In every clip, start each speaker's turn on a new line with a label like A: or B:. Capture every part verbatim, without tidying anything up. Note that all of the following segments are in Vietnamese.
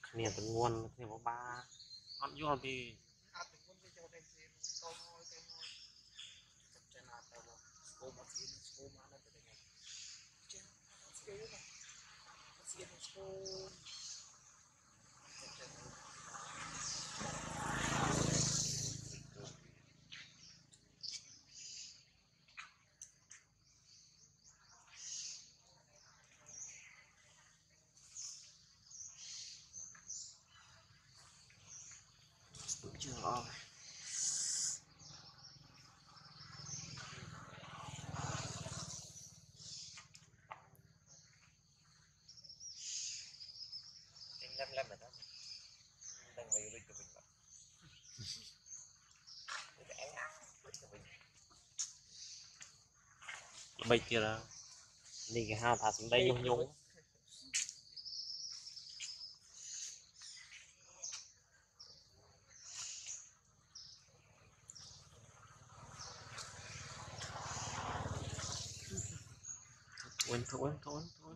A: nè từng nguồn thì có ba ăn vô thì chưa rồi lem lem rồi đó đang bị bị của mình bây giờ đi cái hao thả xuống đây nhung nhung quên thôi thôi thôi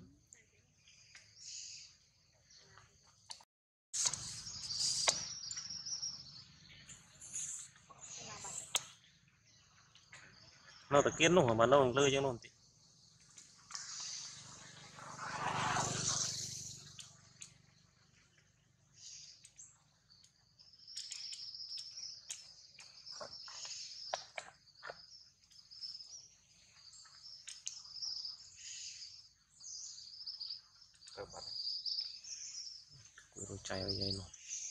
A: nó tự kiến luôn mà nó lơi cho nó rồi chạy rồi dây nó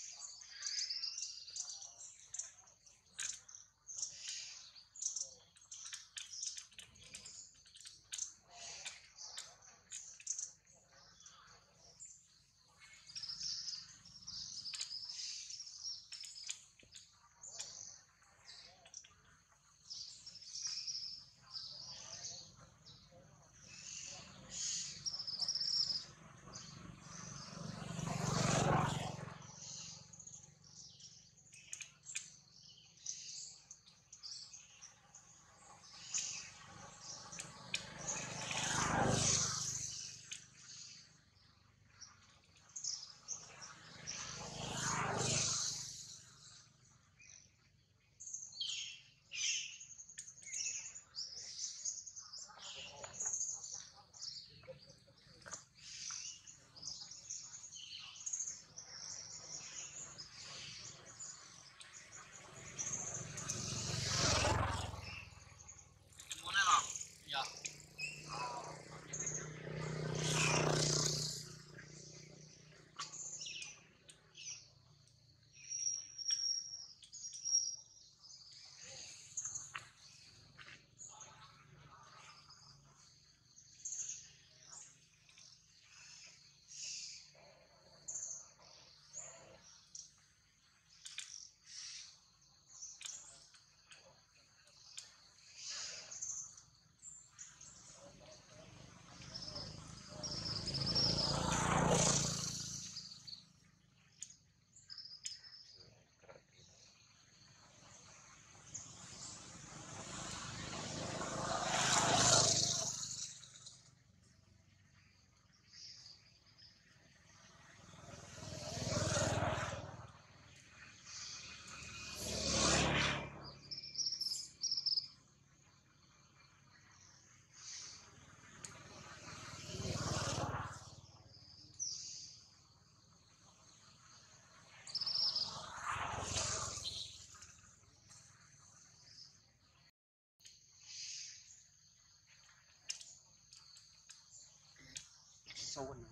A: sâu hơn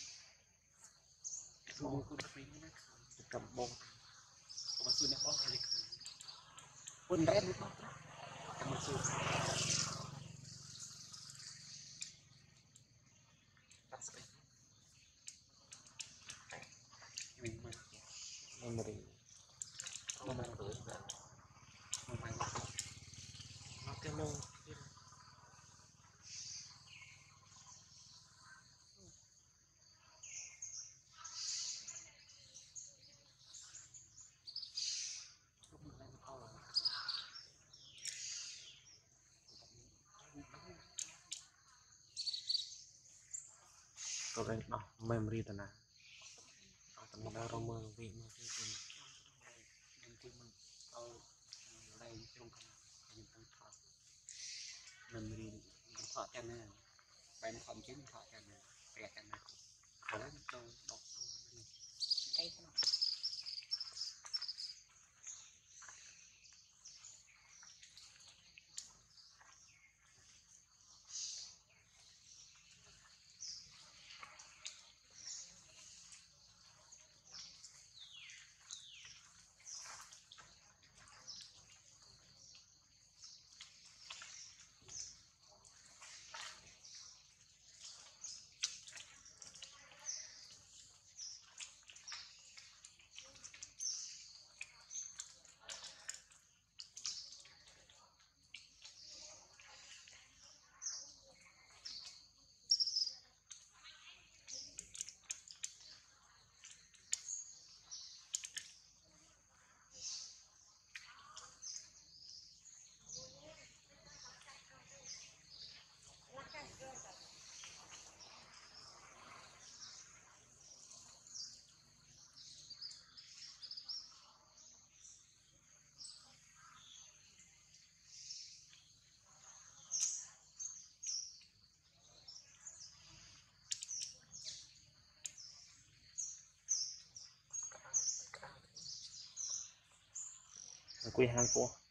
A: sâu con cái này cầm bông có một số nét bóng hay quân đen một một số mình mình mình mình mình mình nó cái mông có cái nó memory tana
B: tận đa rong mơ vị mà cái gì
A: nên thì mình ở đây trong cái mình tăng thọ mình đi tăng thọ cho nên bạn không chính thọ cho nên bè cho nên có lẽ tôi đọc tôi thấy thế nào
B: quy hai phố